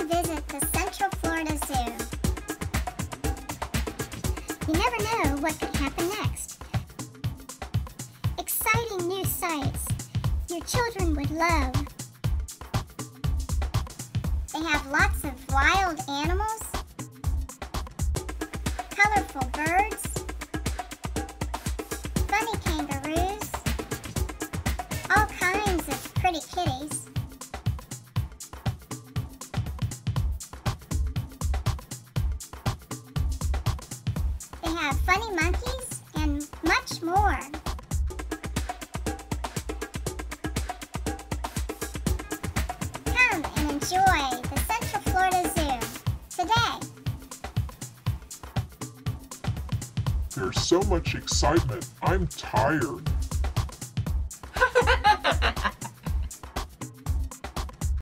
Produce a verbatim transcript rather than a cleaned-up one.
Come visit the Central Florida Zoo. You never know what could happen next. Exciting new sights your children would love. They have lots of wild animals, colorful birds, funny kangaroos, all kinds of pretty kitties. They have funny monkeys and much more. Come and enjoy the Central Florida Zoo today. There's so much excitement. I'm tired.